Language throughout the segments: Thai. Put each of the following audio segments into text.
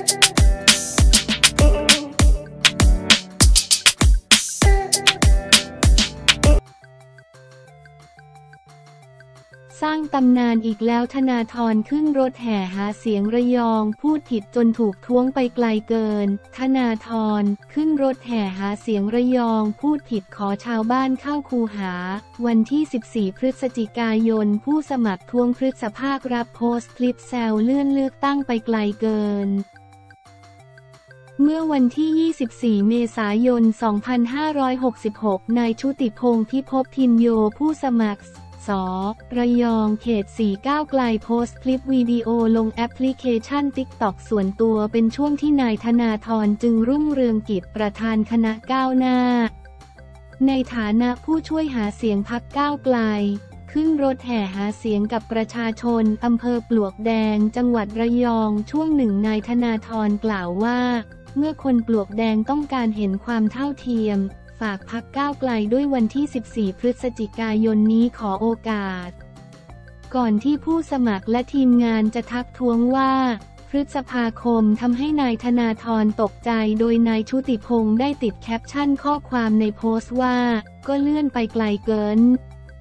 สร้างตำนานอีกแล้วธนาธรขึ้นรถแห่หาเสียงระยองพูดผิดจนถูกท้วงไปไกลเกินธนาธรขึ้นรถแห่หาเสียงระยองพูดผิดขอชาวบ้านเข้าคูหาวันที่14พฤศจิกายนผู้สมัครทวงพฤษภาครับโพสต์คลิปแซวเลื่อนเลือกตั้งไปไกลเกินเมื่อวันที่24เมษายน2566นายชุติพงษ์พิภพพินโยผู้สมัครระยองเขต4ก้าวไกลโพสต์คลิปวิดีโอลงแอปพลิเคชัน TikTok ส่วนตัวเป็นช่วงที่นายธนาธรจึงรุ่งเรืองกิจประธานคณะก้าวหน้าในฐานะผู้ช่วยหาเสียงพรรคก้าวไกลขึ้นรถแห่หาเสียงกับประชาชนอำเภอปลวกแดงจังหวัดระยองช่วงหนึ่งนายธนาธรกล่าวว่าเมื่อคนปลวกแดงต้องการเห็นความเท่าเทียมฝากพรรคก้าวไกลด้วยวันที่14พฤศจิกายนนี้ขอโอกาสก่อนที่ผู้สมัครและทีมงานจะทักท้วงว่าพฤษภาคมทำให้นายธนาธรตกใจโดยนายชุติพงษ์ได้ติดแคปชั่นข้อความในโพสต์ว่าก็เลื่อนไปไกลเกิน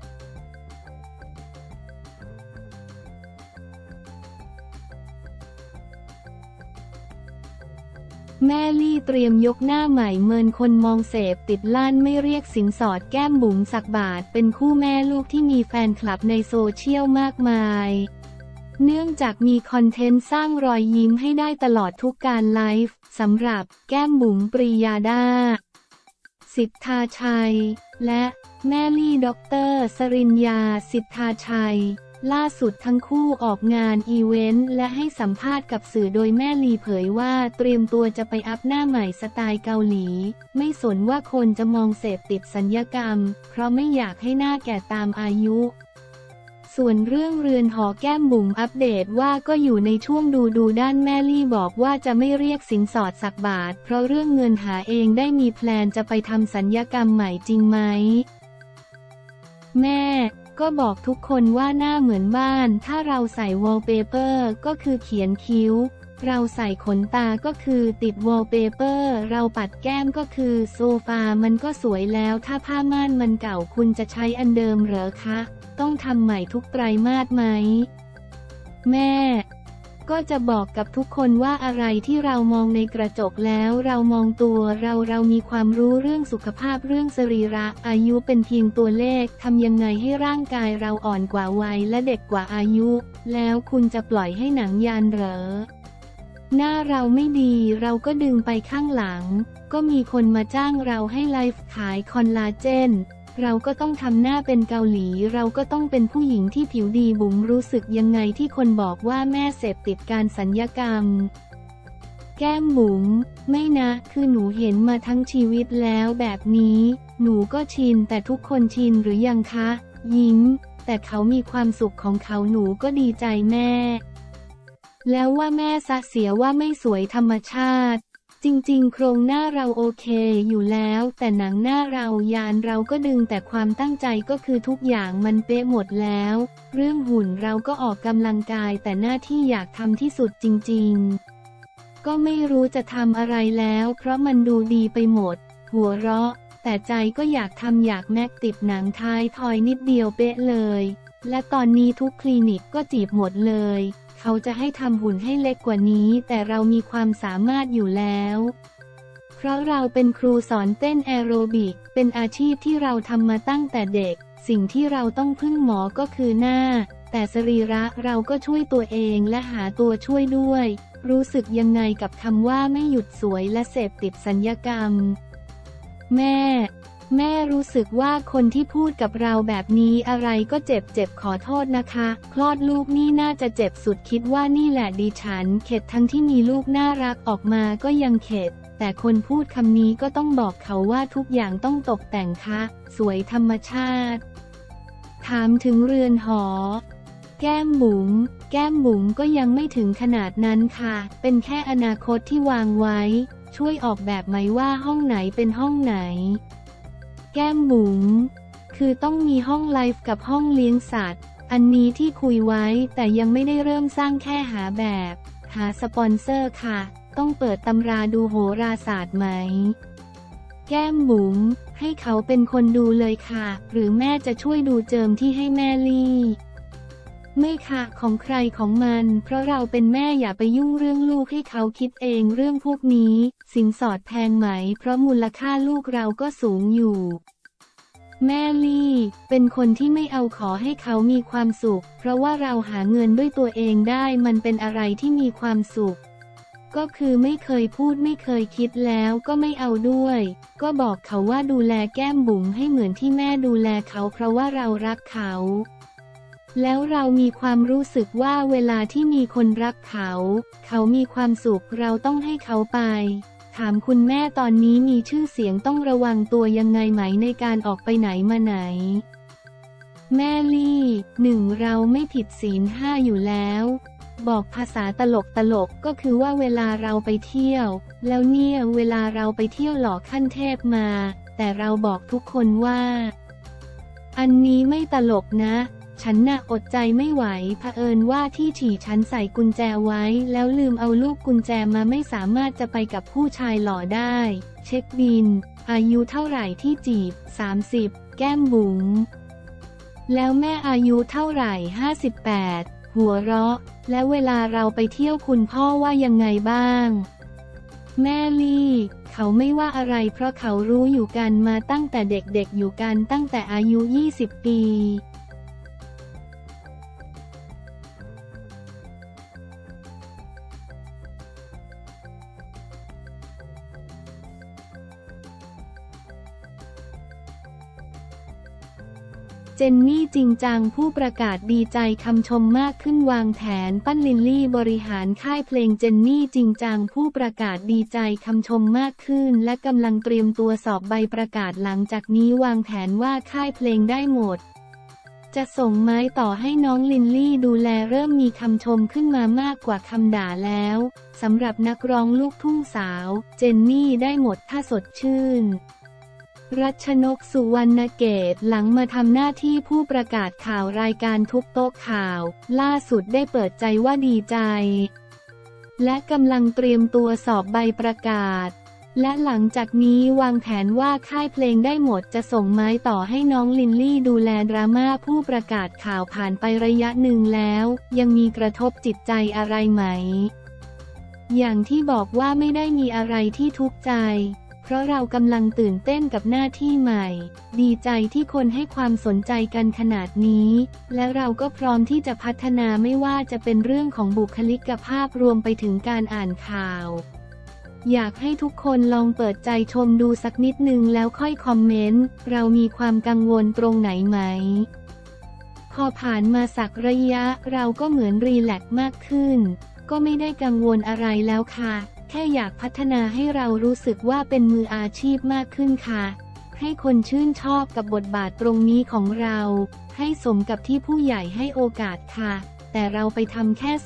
แม่ลี่เตรียมยกหน้าใหม่เมินคนมองเสพติดลั่นไม่เรียกสินสอดแก้มบุ๋มสักบาทเป็นคู่แม่ลูกที่มีแฟนคลับในโซเชียลมากมายเนื่องจากมีคอนเทนต์สร้างรอยยิ้มให้ได้ตลอดทุกการไลฟ์สำหรับแก้มบุ๋มปรียาดาสิทธาชัยและแม่ลี่ด็อกเตอร์สริญญาสิทธาชัยล่าสุดทั้งคู่ออกงานอีเวนต์และให้สัมภาษณ์กับสื่อโดยแม่ลีเผยว่าเตรียมตัวจะไปอัพหน้าใหม่สไตล์เกาหลีไม่สนว่าคนจะมองเสพติดศัลยกรรมเพราะไม่อยากให้หน้าแก่ตามอายุส่วนเรื่องเรือนหอแก้มบุ๋มอัปเดตว่าก็อยู่ในช่วงดูด้านแม่ลี่บอกว่าจะไม่เรียกสินสอดสักบาทเพราะเรื่องเงินหาเองได้มีแพลนจะไปทำศัลยกรรมใหม่จริงไหมแม่ก็บอกทุกคนว่าหน้าเหมือนบ้านถ้าเราใส่วอลเปเปอร์ก็คือเขียนคิ้วเราใส่ขนตาก็คือติดวอลเปเปอร์เราปัดแก้มก็คือโซฟามันก็สวยแล้วถ้าผ้าม่านมันเก่าคุณจะใช้อันเดิมเหรอคะต้องทำใหม่ทุกไตรมาสไหมแม่ก็จะบอกกับทุกคนว่าอะไรที่เรามองในกระจกแล้วเรามองตัวเรามีความรู้เรื่องสุขภาพเรื่องสรีระอายุเป็นเพียงตัวเลขทำยังไงให้ร่างกายเราอ่อนกว่าวัยและเด็กกว่าอายุแล้วคุณจะปล่อยให้หนังยานเหรอหน้าเราไม่ดีเราก็ดึงไปข้างหลังก็มีคนมาจ้างเราให้ไลฟ์ขายคอลลาเจนเราก็ต้องทำหน้าเป็นเกาหลีเราก็ต้องเป็นผู้หญิงที่ผิวดีบุ๋มรู้สึกยังไงที่คนบอกว่าแม่เสพติดการศัลยกรรมแก้มบุ๋มไม่นะคือหนูเห็นมาทั้งชีวิตแล้วแบบนี้หนูก็ชินแต่ทุกคนชินหรือยังคะยิ้มแต่เขามีความสุขของเขาหนูก็ดีใจแม่แล้วว่าแม่เสียว่าไม่สวยธรรมชาติจริงๆโครงหน้าเราโอเคอยู่แล้วแต่หนังหน้าเรายานเราก็ดึงแต่ความตั้งใจก็คือทุกอย่างมันเป๊ะหมดแล้วเรื่องหุ่นเราก็ออกกำลังกายแต่หน้าที่อยากทำที่สุดจริงๆก็ไม่รู้จะทำอะไรแล้วเพราะมันดูดีไปหมดหัวเราะแต่ใจก็อยากทำอยากแม็กติดหนังท้ายทอยนิดเดียวเป๊ะเลยและตอนนี้ทุกคลินิกก็จีบหมดเลยเขาจะให้ทำหุ่นให้เล็กกว่านี้แต่เรามีความสามารถอยู่แล้วเพราะเราเป็นครูสอนเต้นแอโรบิกเป็นอาชีพที่เราทำมาตั้งแต่เด็กสิ่งที่เราต้องพึ่งหมอก็คือหน้าแต่สรีระเราก็ช่วยตัวเองและหาตัวช่วยด้วยรู้สึกยังไงกับคำว่าไม่หยุดสวยและเสพติดศัลยกรรมแม่รู้สึกว่าคนที่พูดกับเราแบบนี้อะไรก็เจ็บขอโทษนะคะคลอดลูกนี่น่าจะเจ็บสุดคิดว่านี่แหละดิฉันเข็ดทั้งที่มีลูกน่ารักออกมาก็ยังเข็ดแต่คนพูดคำนี้ก็ต้องบอกเขาว่าทุกอย่างต้องตกแต่งคะสวยธรรมชาติถามถึงเรือนหอแก้มบุ๋มก็ยังไม่ถึงขนาดนั้นค่ะเป็นแค่อนาคตที่วางไว้ช่วยออกแบบไหมว่าห้องไหนเป็นห้องไหนแก้มบุ๋มคือต้องมีห้องไลฟ์กับห้องเลี้ยงสัตว์อันนี้ที่คุยไว้แต่ยังไม่ได้เริ่มสร้างแค่หาแบบหาสปอนเซอร์ค่ะต้องเปิดตำราดูโหราศาสตร์ไหมแก้มบุ๋มให้เขาเป็นคนดูเลยค่ะหรือแม่จะช่วยดูเจิมที่ให้แม่ลี่ไม่ค่ะของใครของมันเพราะเราเป็นแม่อย่าไปยุ่งเรื่องลูกให้เขาคิดเองเรื่องพวกนี้สินสอดแพงไหมเพราะมูลค่าลูกเราก็สูงอยู่แม่ลี่เป็นคนที่ไม่เอาขอให้เขามีความสุขเพราะว่าเราหาเงินด้วยตัวเองได้มันเป็นอะไรที่มีความสุขก็คือไม่เคยพูดไม่เคยคิดแล้วก็ไม่เอาด้วยก็บอกเขาว่าดูแลแก้มบุ๋มให้เหมือนที่แม่ดูแลเขาเพราะว่าเรารักเขาแล้วเรามีความรู้สึกว่าเวลาที่มีคนรักเขามีความสุขเราต้องให้เขาไปถามคุณแม่ตอนนี้มีชื่อเสียงต้องระวังตัวยังไงไหมในการออกไปไหนมาไหนแม่ลี่เราไม่ผิดศีล5อยู่แล้วบอกภาษาตลกก็คือว่าเวลาเราไปเที่ยวแล้วเนี่ยเวลาเราไปเที่ยวหล่อขั้นเทพมาแต่เราบอกทุกคนว่าอันนี้ไม่ตลกนะฉันน่ะอดใจไม่ไหวเผอิญว่าที่ฉี่ฉันใส่กุญแจไว้แล้วลืมเอาลูกกุญแจมาไม่สามารถจะไปกับผู้ชายหล่อได้เช็คบินอายุเท่าไหร่ที่จีบ30แก้มบุ๋มแล้วแม่อายุเท่าไหร่58หัวเราะและเวลาเราไปเที่ยวคุณพ่อว่ายังไงบ้างแม่ลี่เขาไม่ว่าอะไรเพราะเขารู้อยู่กันมาตั้งแต่เด็กๆอยู่กันตั้งแต่อายุ20 ปีเจนนี่จริงจังผู้ประกาศดีใจคำชมมากขึ้นวางแผนปั้นลิลลี่บริหารค่ายเพลงเจนนี่จริงจังผู้ประกาศดีใจคำชมมากขึ้นและกำลังเตรียมตัวสอบใบประกาศหลังจากนี้วางแผนว่าค่ายเพลงได้หมดจะส่งไม้ต่อให้น้องลิลลี่ดูแลเริ่มมีคำชมขึ้นมามากกว่าคำด่าแล้วสำหรับนักร้องลูกทุ่งสาวเจนนี่ได้หมดถ้าสดชื่นรัชนก สุวรรณเกตหลังมาทำหน้าที่ผู้ประกาศข่าวรายการทุกโต๊ะข่าวล่าสุดได้เปิดใจว่าดีใจและกำลังเตรียมตัวสอบใบประกาศและหลังจากนี้วางแผนว่าค่ายเพลงได้หมดจะส่งไม้ต่อให้น้องลินลี่ดูแลดราม่าผู้ประกาศข่าวผ่านไประยะหนึ่งแล้วยังมีกระทบจิตใจอะไรไหมอย่างที่บอกว่าไม่ได้มีอะไรที่ทุกข์ใจเพราะเรากำลังตื่นเต้นกับหน้าที่ใหม่ดีใจที่คนให้ความสนใจกันขนาดนี้และเราก็พร้อมที่จะพัฒนาไม่ว่าจะเป็นเรื่องของบุคลิกภาพรวมไปถึงการอ่านข่าวอยากให้ทุกคนลองเปิดใจชมดูสักนิดนึงแล้วค่อยคอมเมนต์เรามีความกังวลตรงไหนไหมพอผ่านมาสักระยะเราก็เหมือนรีแลกซ์มากขึ้นก็ไม่ได้กังวลอะไรแล้วค่ะแค่อยากพัฒนาให้เรารู้สึกว่าเป็นมืออาชีพมากขึ้นค่ะให้คนชื่นชอบกับบทบาทตรงนี้ของเราให้สมกับที่ผู้ใหญ่ให้โอกาสค่ะแต่เราไปทำแค่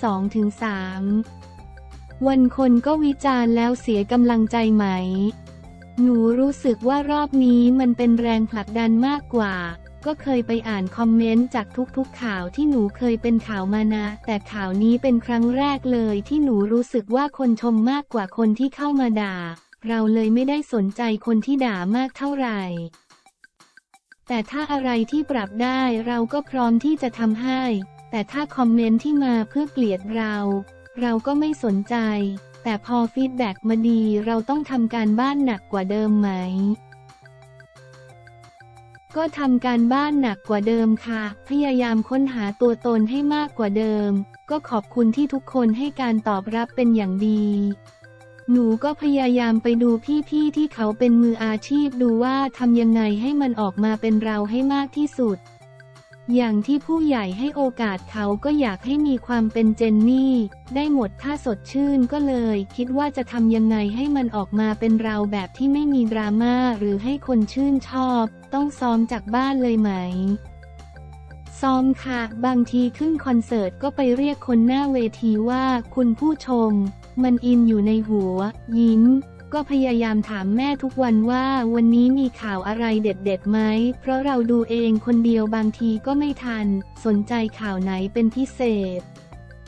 2-3 วันคนก็วิจารณ์แล้วเสียกำลังใจไหมหนูรู้สึกว่ารอบนี้มันเป็นแรงผลักดันมากกว่าก็เคยไปอ่านคอมเมนต์จากทุกๆข่าวที่หนูเคยเป็นข่าวมานะแต่ข่าวนี้เป็นครั้งแรกเลยที่หนูรู้สึกว่าคนชมมากกว่าคนที่เข้ามาด่าเราเลยไม่ได้สนใจคนที่ด่ามากเท่าไหร่แต่ถ้าอะไรที่ปรับได้เราก็พร้อมที่จะทำให้แต่ถ้าคอมเมนต์ที่มาเพื่อเกลียดเราก็ไม่สนใจแต่พอฟีดแบ็กมาดีเราต้องทำการบ้านหนักกว่าเดิมไหมก็ทำการบ้านหนักกว่าเดิมค่ะพยายามค้นหาตัวตนให้มากกว่าเดิมก็ขอบคุณที่ทุกคนให้การตอบรับเป็นอย่างดีหนูก็พยายามไปดูพี่ๆที่เขาเป็นมืออาชีพดูว่าทำยังไงให้มันออกมาเป็นเราให้มากที่สุดอย่างที่ผู้ใหญ่ให้โอกาสเขาก็อยากให้มีความเป็นเจนนี่ได้หมดถ้าสดชื่นก็เลยคิดว่าจะทำยังไงให้มันออกมาเป็นเราแบบที่ไม่มีดราม่าหรือให้คนชื่นชอบต้องซ้อมจากบ้านเลยไหมซ้อมค่ะบางทีขึ้นคอนเสิร์ตก็ไปเรียกคนหน้าเวทีว่าคุณผู้ชมมันอินอยู่ในหัวยิ้มก็พยายามถามแม่ทุกวันว่าวันนี้มีข่าวอะไรเด็ดๆไหมเพราะเราดูเองคนเดียวบางทีก็ไม่ทันสนใจข่าวไหนเป็นพิเศษ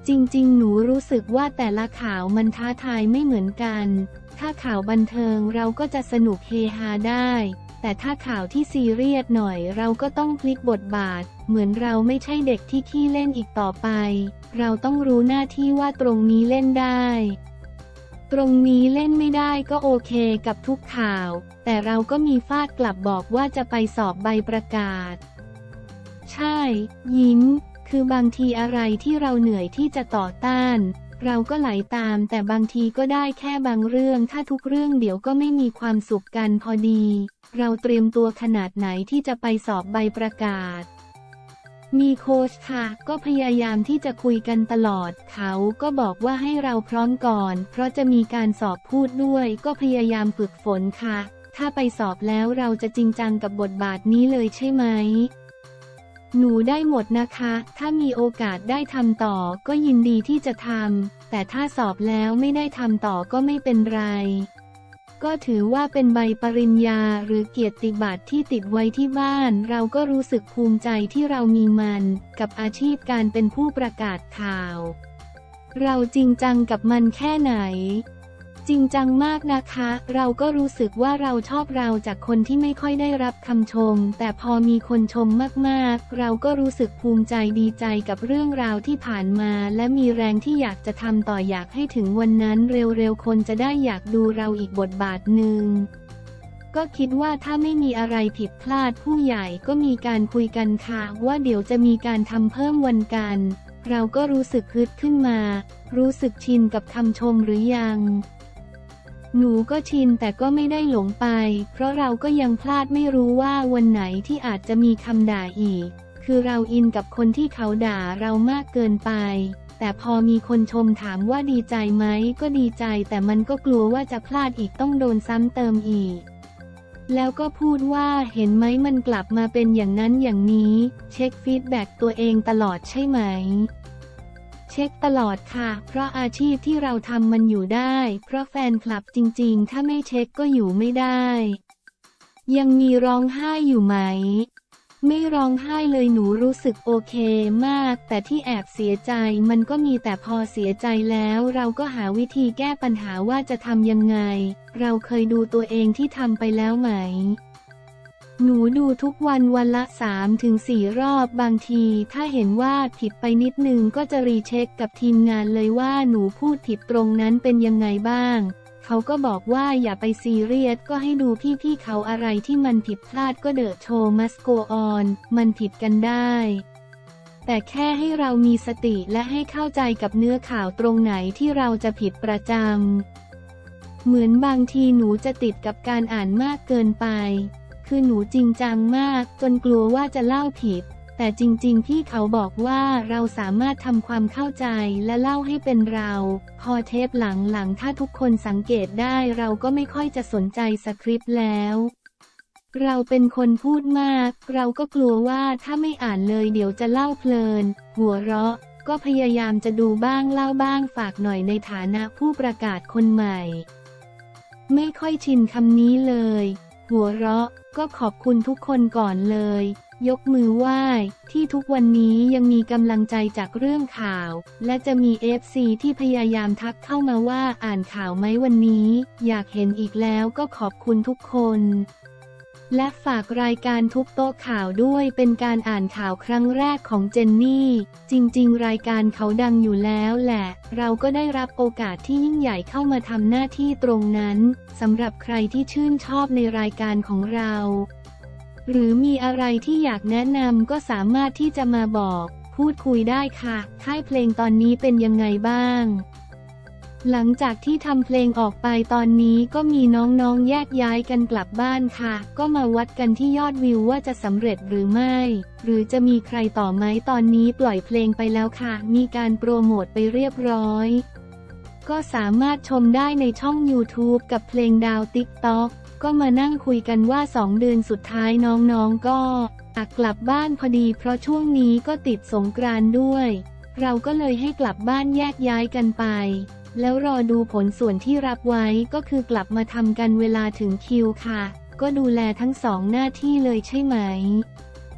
จริงๆหนูรู้สึกว่าแต่ละข่าวมันท้าทายไม่เหมือนกัน ถ้าข่าวบันเทิงเราก็จะสนุกเฮฮาได้ แต่ถ้าข่าวที่ซีเรียสหน่อยเราก็ต้องพลิกบทบาท เหมือนเราไม่ใช่เด็กที่ขี้เล่นอีกต่อไป เราต้องรู้หน้าที่ว่าตรงนี้เล่นได้ ตรงนี้เล่นไม่ได้ก็โอเคกับทุกข่าว แต่เราก็มีฟาดกลับบอกว่าจะไปสอบใบประกาศ ใช่ ยิ้ม คือบางทีอะไรที่เราเหนื่อยที่จะต่อต้าน เราก็ไหลตามแต่บางทีก็ได้แค่บางเรื่องถ้าทุกเรื่องเดี๋ยวก็ไม่มีความสุขกันพอดี เราเตรียมตัวขนาดไหนที่จะไปสอบใบประกาศ มีโค้ชค่ะก็พยายามที่จะคุยกันตลอดเขาก็บอกว่าให้เราพร้อมก่อนเพราะจะมีการสอบพูดด้วยก็พยายามฝึกฝนค่ะถ้าไปสอบแล้วเราจะจริงจังกับบทบาทนี้เลยใช่ไหมหนูได้หมดนะคะถ้ามีโอกาสได้ทำต่อก็ยินดีที่จะทำแต่ถ้าสอบแล้วไม่ได้ทำต่อก็ไม่เป็นไรก็ถือว่าเป็นใบปริญญาหรือเกียรติบัตรที่ติดไว้ที่บ้านเราก็รู้สึกภูมิใจที่เรามีมันกับอาชีพการเป็นผู้ประกาศข่าวเราจริงจังกับมันแค่ไหนจริงจังมากนะคะเราก็รู้สึกว่าเราชอบเราจากคนที่ไม่ค่อยได้รับคำชมแต่พอมีคนชมมากๆเราก็รู้สึกภูมิใจดีใจกับเรื่องราวที่ผ่านมาและมีแรงที่อยากจะทำต่ออยากให้ถึงวันนั้นเร็วๆคนจะได้อยากดูเราอีกบทบาทหนึ่งก็คิดว่าถ้าไม่มีอะไรผิดพลาดผู้ใหญ่ก็มีการคุยกันค่ะว่าเดี๋ยวจะมีการทำเพิ่มวันกันเราก็รู้สึกฮึดขึ้นมารู้สึกชินกับคำชมหรือยังหนูก็ชินแต่ก็ไม่ได้หลงไปเพราะเราก็ยังพลาดไม่รู้ว่าวันไหนที่อาจจะมีคำด่าอีกคือเราอินกับคนที่เขาด่าเรามากเกินไปแต่พอมีคนชมถามว่าดีใจไหมก็ดีใจแต่มันก็กลัวว่าจะพลาดอีกต้องโดนซ้ำเติมอีกแล้วก็พูดว่าเห็นไหมมันกลับมาเป็นอย่างนั้นอย่างนี้เช็คฟีดแบ็กตัวเองตลอดใช่ไหมเช็คตลอดค่ะเพราะอาชีพที่เราทำมันอยู่ได้เพราะแฟนคลับจริงๆถ้าไม่เช็คก็อยู่ไม่ได้ยังมีร้องไห้อยู่ไหมไม่ร้องไห้เลยหนูรู้สึกโอเคมากแต่ที่แอบเสียใจมันก็มีแต่พอเสียใจแล้วเราก็หาวิธีแก้ปัญหาว่าจะทำยังไงเราเคยดูตัวเองที่ทำไปแล้วไหมหนูดูทุกวันวันละ 3-4 รอบบางทีถ้าเห็นว่าผิดไปนิดนึงก็จะรีเช็คกับทีมงานเลยว่าหนูพูดผิดตรงนั้นเป็นยังไงบ้างเขาก็บอกว่าอย่าไปซีเรียสก็ให้ดูพี่ๆเขาอะไรที่มันผิดพลาดก็เดอะโชว์มัสโกออนมันผิดกันได้แต่แค่ให้เรามีสติและให้เข้าใจกับเนื้อข่าวตรงไหนที่เราจะผิดประจำเหมือนบางทีหนูจะติดกับการอ่านมากเกินไปคือหนูจริงจังมากจนกลัวว่าจะเล่าผิดแต่จริงๆพี่เขาบอกว่าเราสามารถทำความเข้าใจและเล่าให้เป็นเราพอเทปหลังๆถ้าทุกคนสังเกตได้เราก็ไม่ค่อยจะสนใจสคริปต์แล้วเราเป็นคนพูดมากเราก็กลัวว่าถ้าไม่อ่านเลยเดี๋ยวจะเล่าเพลินหัวเราะก็พยายามจะดูบ้างเล่าบ้างฝากหน่อยในฐานะผู้ประกาศคนใหม่ไม่ค่อยชินคำนี้เลยหัวเราะก็ขอบคุณทุกคนก่อนเลยยกมือไหว้ที่ทุกวันนี้ยังมีกำลังใจจากเรื่องข่าวและจะมี FC ที่พยายามทักเข้ามาว่าอ่านข่าวไหมวันนี้อยากเห็นอีกแล้วก็ขอบคุณทุกคนและฝากรายการทุบโต๊ะข่าวด้วยเป็นการอ่านข่าวครั้งแรกของเจนนี่จริงๆรายการเขาดังอยู่แล้วแหละเราก็ได้รับโอกาสที่ยิ่งใหญ่เข้ามาทำหน้าที่ตรงนั้นสำหรับใครที่ชื่นชอบในรายการของเราหรือมีอะไรที่อยากแนะนำก็สามารถที่จะมาบอกพูดคุยได้ค่ะค่ายเพลงตอนนี้เป็นยังไงบ้างหลังจากที่ทำเพลงออกไปตอนนี้ก็มีน้องๆแยกย้ายกันกลับบ้านค่ะก็มาวัดกันที่ยอดวิวว่าจะสำเร็จหรือไม่หรือจะมีใครต่อไหมตอนนี้ปล่อยเพลงไปแล้วค่ะมีการโปรโมทไปเรียบร้อยก็สามารถชมได้ในช่อง YouTube กับเพลงดาว TikTok ก็มานั่งคุยกันว่า2 เดือนสุดท้ายน้องๆก็กลับบ้านพอดีเพราะช่วงนี้ก็ติดสงกรานต์ด้วยเราก็เลยให้กลับบ้านแยกย้ายกันไปแล้วรอดูผลส่วนที่รับไว้ก็คือกลับมาทำกันเวลาถึงคิวค่ะก็ดูแลทั้ง2 หน้าที่เลยใช่ไหม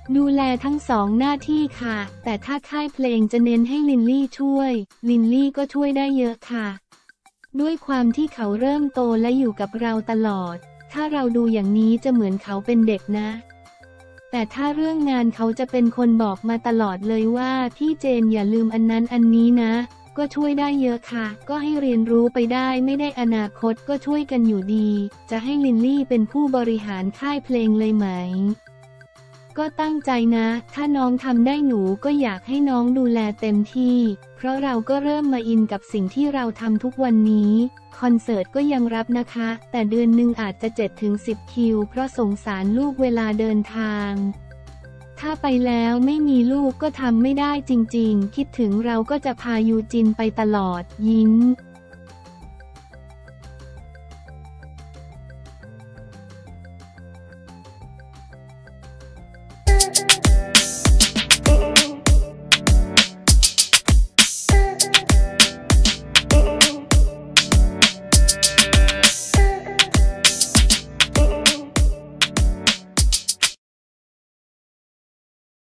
ดูแลทั้งสองหน้าที่ค่ะ แต่ถ้าค่ายเพลงจะเน้นให้ลินลี่ช่วย ลินลี่ก็ช่วยได้เยอะค่ะ ด้วยความที่เขาเริ่มโตและอยู่กับเราตลอด ถ้าเราดูอย่างนี้จะเหมือนเขาเป็นเด็กนะ แต่ถ้าเรื่องงานเขาจะเป็นคนบอกมาตลอดเลยว่าพี่เจนอย่าลืมอันนั้นอันนี้นะ ก็ช่วยได้เยอะค่ะ ก็ให้เรียนรู้ไปได้ไม่ได้อนาคตก็ช่วยกันอยู่ดี จะให้ลินลี่เป็นผู้บริหารค่ายเพลงเลยไหม ก็ตั้งใจนะ ถ้าน้องทำได้หนูก็อยากให้น้องดูแลเต็มที่ เพราะเราก็เริ่มมาอินกับสิ่งที่เราทำทุกวันนี้ คอนเสิร์ตก็ยังรับนะคะ แต่เดือนหนึ่งอาจจะ 7-10 คิว เพราะสงสารลูกเวลาเดินทาง ถ้าไปแล้วไม่มีลูกก็ทำไม่ได้จริงๆ คิดถึงเราก็จะพายูจินไปตลอด ยิ้ม